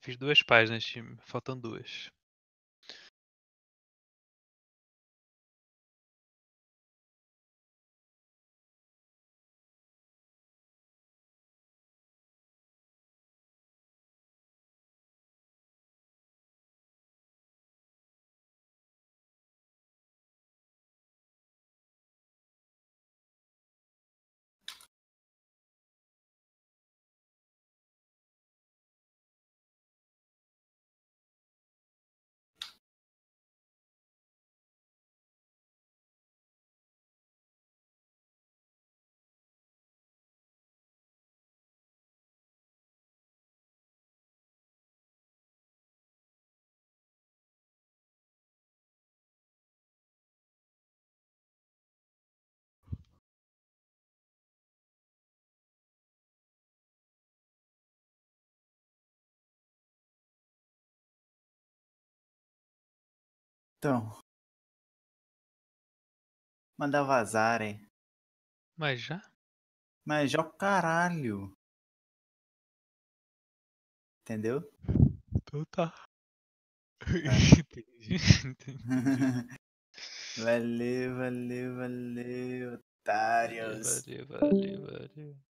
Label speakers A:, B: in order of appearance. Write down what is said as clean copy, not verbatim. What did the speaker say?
A: Fiz 2 páginas, time. Faltam 2.
B: Então, manda vazarem.
A: Mas já?
B: Mas já o caralho. Entendeu?
A: Então tá.
B: Tá.
A: Entendi.
B: Valeu, valeu, valeu,
A: Valeu,
B: otários.
A: valeu, valeu, valeu.